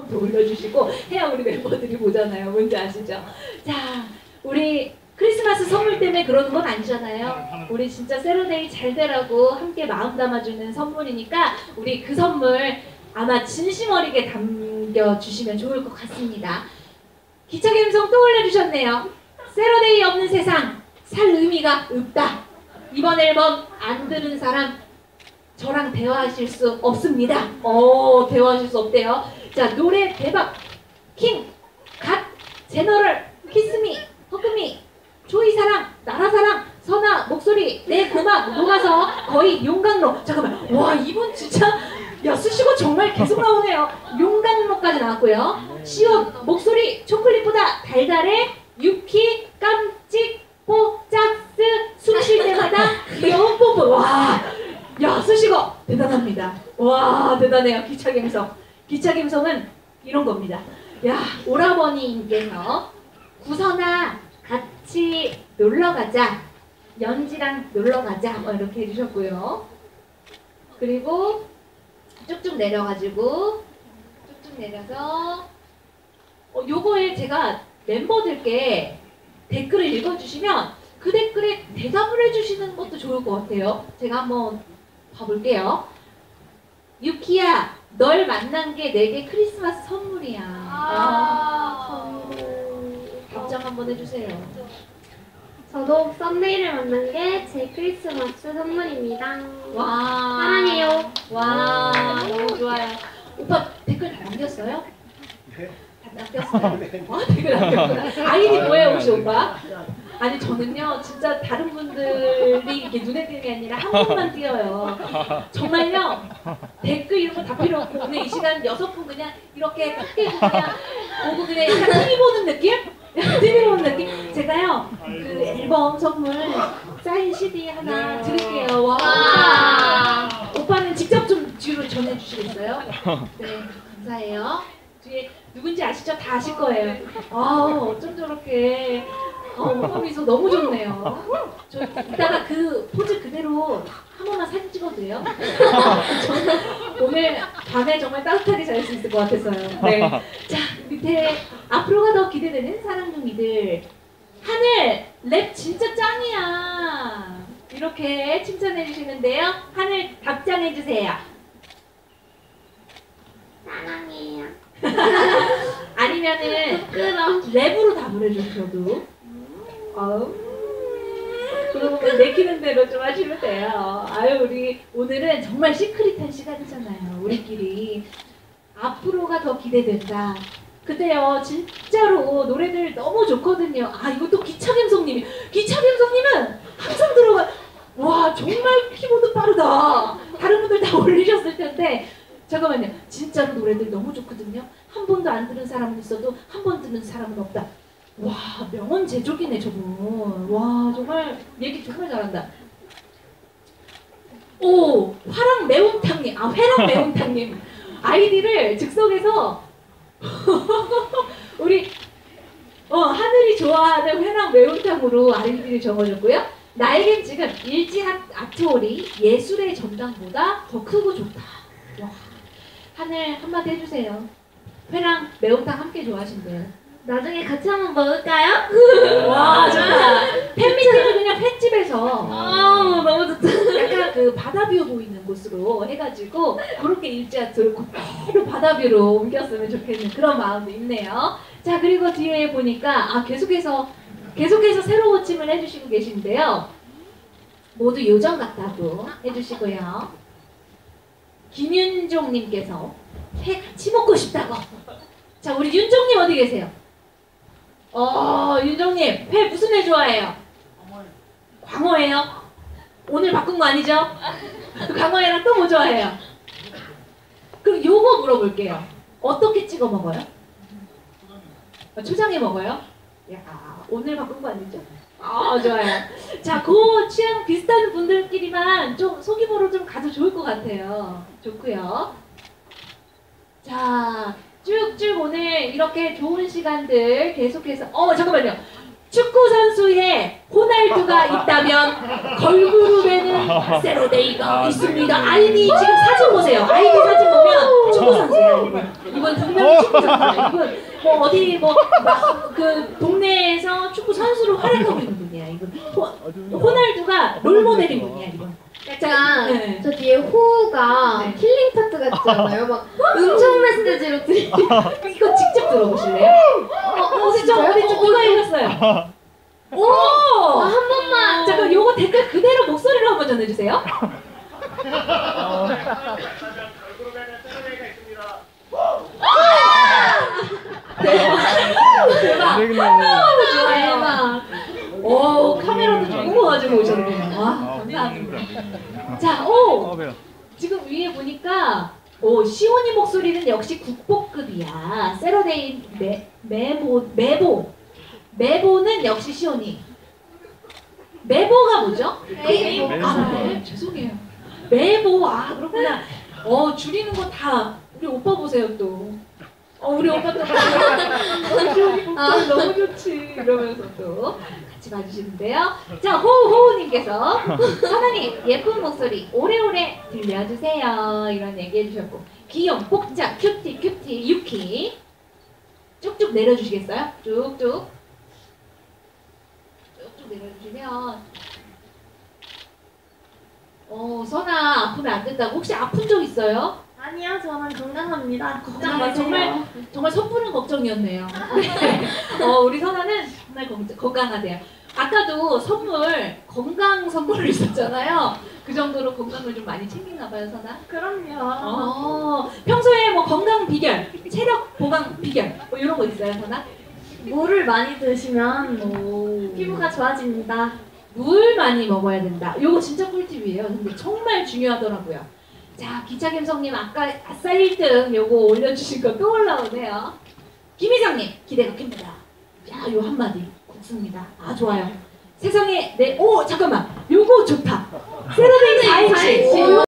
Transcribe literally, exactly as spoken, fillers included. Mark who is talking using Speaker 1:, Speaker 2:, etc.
Speaker 1: 한번 올려주시고 해야 우리 멤버들이 보잖아요. 뭔지 아시죠? 자, 우리 크리스마스 선물 때문에 그러는 건 아니잖아요. 우리 진짜 세로데이 잘 되라고 함께 마음 담아주는 선물이니까 우리 그 선물 아마 진심 어리게 담겨주시면 좋을 것 같습니다. 기차 감성 또 올려주셨네요. 세로데이 없는 세상 살 의미가 없다. 이번 앨범 안 들은 사람 저랑 대화하실 수 없습니다. 어, 대화하실 수 없대요. 자, 노래 대박 킹, 갓, 제너럴, 키스미, 허크미, 조이사랑, 나라사랑, 선아, 목소리, 내 고막 녹아서 거의 용광로. 잠깐만, 와 이분 진짜 야 수식어 정말 계속 나오네요. 용광로까지 나왔고요. 시옷, 목소리, 초콜릿보다 달달해, 유키, 깜찍, 뽀짝스, 숨 쉴 때마다 귀여운 뽀뽀. 와, 야 수식어 대단합니다. 와 대단해요. 기차갬성. 기차갬성은 이런 겁니다. 야 오라버니님께서 구선아 같이 놀러가자, 연지랑 놀러가자 뭐 이렇게 해주셨고요. 그리고 쭉쭉 내려가지고 쭉쭉 내려서 어, 요거에 제가 멤버들께 댓글을 읽어주시면 그 댓글에 대답을 해주시는 것도 좋을 것 같아요. 제가 한번 봐볼게요. 유키야, 널 만난 게 내게 크리스마스 선물이야. 아, 선물. 답장 한번 해주세요.
Speaker 2: 저도 썸데이를 만난 게 제 크리스마스 선물입니다.
Speaker 1: 와,
Speaker 2: 사랑해요.
Speaker 1: 와, 너무 좋아요. 오빠 댓글 다 남겼어요?
Speaker 3: 네.
Speaker 1: 다 남겼어요? 와, 댓글 남겼구나. 아이디 뭐예요, 혹시 오빠? 아니 저는요 진짜 다른 분들이 이렇게 눈에 띄는 게 아니라 한 분만 띄어요. 정말요 댓글 이런 거 다 필요 없고 오늘 이 시간 여섯 분 그냥 이렇게 크게 그냥 보고 그냥 약간 티비 보는 느낌? 티비 보는 느낌? 제가요 그 앨범 선물 사인 씨디 하나 드릴게요. 와, 와. 오빠는 직접 좀 뒤로 전해주시겠어요? 네 감사해요. 뒤에 누군지 아시죠? 다 아실 거예요. 아 어쩜 저렇게 어, 오빠 미소 너무 좋네요. 저 이따가 그 포즈 그대로 한 번만 사진 찍어도 돼요? 저는 오늘 밤에 정말 따뜻하게 잘 수 있을 것 같아서요. 네. 자, 밑에 앞으로가 더 기대되는 사랑둥이들. 하늘, 랩 진짜 짱이야. 이렇게 칭찬해 주시는데요. 하늘 답장해 주세요.
Speaker 2: 사랑해요.
Speaker 1: 아니면은
Speaker 2: 부끄러워.
Speaker 1: 랩으로 답을 해주셔도. 아우, 그리고 내키는 대로 좀 하시면 돼요. 아유, 우리 오늘은 정말 시크릿한 시간이잖아요. 우리끼리. 앞으로가 더 기대된다. 그때요, 진짜로 노래들 너무 좋거든요. 아, 이것도 기차갬성님이. 기차갬성님은 항상 들어가. 와, 정말 키보드 빠르다. 다른 분들 다 올리셨을 텐데. 잠깐만요. 진짜로 노래들 너무 좋거든요. 한 번도 안 들은 사람은 있어도 한 번 듣는 사람은 없다. 와, 명언 제조기네 저분. 와, 정말 얘기 정말 잘한다. 오, 화랑 매운탕님. 아, 회랑 매운탕님. 아이디를 즉석에서 우리 어, 하늘이 좋아하는 회랑 매운탕으로 아이디를 적어줬고요. 나에겐 지금 일지 아트홀이 예술의 전당보다 더 크고 좋다. 와, 하늘 한마디 해주세요. 회랑 매운탕 함께 좋아하신대요.
Speaker 2: 나중에 같이 한번 먹을까요?
Speaker 1: 와, 좋다. 팬미팅을 그냥 횟집에서
Speaker 2: 아, 너무 좋다.
Speaker 1: 약간 그 바다뷰 보이는 곳으로 해가지고 그렇게 일지아트를 그대로 바다뷰로 옮겼으면 좋겠는 그런 마음도 있네요. 자, 그리고 뒤에 보니까 아 계속해서 계속해서 새로 호칭을 해주시고 계신데요. 모두 요정 같다고 해주시고요. 김윤종님께서 회 같이 먹고 싶다고. 자, 우리 윤종님 어디 계세요? 어, 윤종님 회 무슨 회 좋아해요? 광어예요? 오늘 바꾼 거 아니죠? 광어회랑 또 뭐 좋아해요? 그럼 요거 물어볼게요. 어떻게 찍어 먹어요? 초장에 먹어요? 야, 오늘 바꾼 거 아니죠? 아, 좋아요. 자, 그 취향 비슷한 분들끼리만 좀 소규모로 좀 가도 좋을 것 같아요. 좋고요. 자, 쭉쭉 오늘 이렇게 좋은 시간들 계속해서 어 잠깐만요. 축구 선수에 호날두가 있다면 걸그룹에는 세로데이가 있습니다. 아이디 지금 사진 보세요. 아이디 사진 보면 보면 축구 선수예요. 이분. 이분 분명히 축구 선수예요. 이분 뭐 어디 뭐 그 동네에서 축구 선수로 활약하고 있는 분이야. 이분 호, 호날두가 롤 모델인 분이야. 이분.
Speaker 2: 약간
Speaker 1: 네.
Speaker 2: 저 뒤에 호우가
Speaker 1: 네.
Speaker 2: 힐링 파트 같지 않아요? 막 음성 메시지로 들리.
Speaker 1: 이거 직접 들어보실래요? 어, 어디 좀 어디 좀 누가 읽었어요? 오!
Speaker 2: 아, 한 번만.
Speaker 1: 자 그럼 요거 댓글 그대로 목소리로 한번 전해주세요. 대박. 너무 좋아요.
Speaker 2: 대박.
Speaker 1: 오 카메라도 좀 꾸며가지고 오셨네요. 와 감사합니다. 자, 오 지금 위에 보니까 오 시온이 목소리는 역시 국보급이야. 세러데이 매 매보 매보 매보는 역시 시온이. 매보가 뭐죠?
Speaker 2: 매보.
Speaker 1: 아, 네, 죄송해요. 매보 아 그렇구나. 어 줄이는 거 다 우리 오빠 보세요 또. 어 우리 오빠 또 시온이 목소리 너무 좋지 이러면서 또 같이 봐주시는데요. 자 호우 호우님께서 선아님 예쁜 목소리 오래오래 들려주세요 이런 얘기해 주셨고 귀염 복자 큐티 큐티 유키 쭉쭉 내려주시겠어요? 쭉쭉 쭉쭉 내려주시면 어 선아 아프면 안 된다고 혹시 아픈 적 있어요?
Speaker 2: 아니요, 저는 건강합니다.
Speaker 1: 정말 정말 정말 섣부른 걱정이었네요. 네. 어 우리 선아는 정말 건- 건강하대요. 아까도 선물 건강 선물을 있었잖아요. 그 정도로 건강을 좀 많이 챙기나 봐요, 선아.
Speaker 2: 그럼요.
Speaker 1: 어 평소에 뭐 건강 비결, 체력 보강 비결 뭐 이런 거 있어요, 선아?
Speaker 2: 물을 많이 드시면
Speaker 1: 오.
Speaker 2: 피부가 좋아집니다.
Speaker 1: 물 많이 먹어야 된다. 요거 진짜 꿀팁이에요. 근데 정말 중요하더라고요. 자, 기차갬성님 아까 아싸 일 등 요거 올려주신 거 또 올라오네요. 김희정님 기대가 큽니다. 야, 요 한마디 국수입니다. 아, 좋아요. 세상에 내, 오, 잠깐만. 요거 좋다. 세러데이 사 인치.